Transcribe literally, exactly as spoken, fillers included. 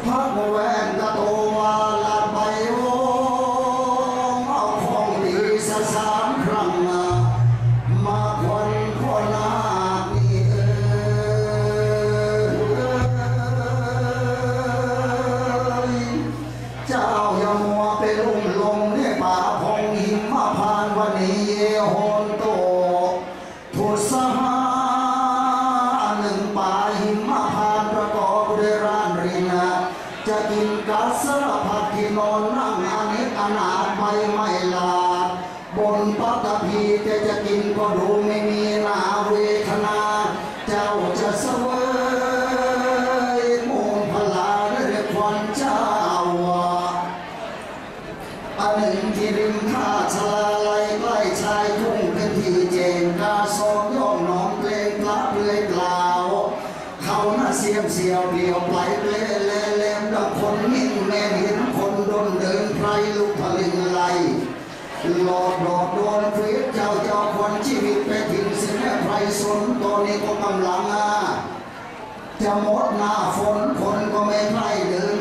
พักแหวนกระโตวาลาใบโอเอาของดีสะสามครั้งมาควันขอนานี่เอ๋ยเจ้าอย่ามัวไปลุ่มลงในป่าพงหิมพานต์วันนี้เยโฮนโตทุสหาหนึ่งป่าหิมพานต์ประกอบด้วยร้านรินจะกินกัสสารพัดที่นอนนั่งอเนกอนาถใบไม่ลาบนปัตตภีแต่จะกินก็ดูไม่มีนาเวทนาเจ้าจะเสวยมูลพลาเรียกวันเจ้าอันหนึ่งที่ริมท่าชลาไหลใกล้ชายทุ่งเป็นที่เจนกาสองย่องน้องเปลงพระเปลงกล่าวเขาหน้าเสียมเสียวเดียวไปเปลเลเลมดังคนนิ่งแม่เห็นคนโดนเดินไพรลุกพลิงไหลหลอดหลอดโดนฟีดเจ้าเจ้าคนชีวิตไปทิ้งเสียไพรสนตอนนี้ก็กำลังอ่ะจะหมดหน้าฝนคนก็ไม่ไพรเดิน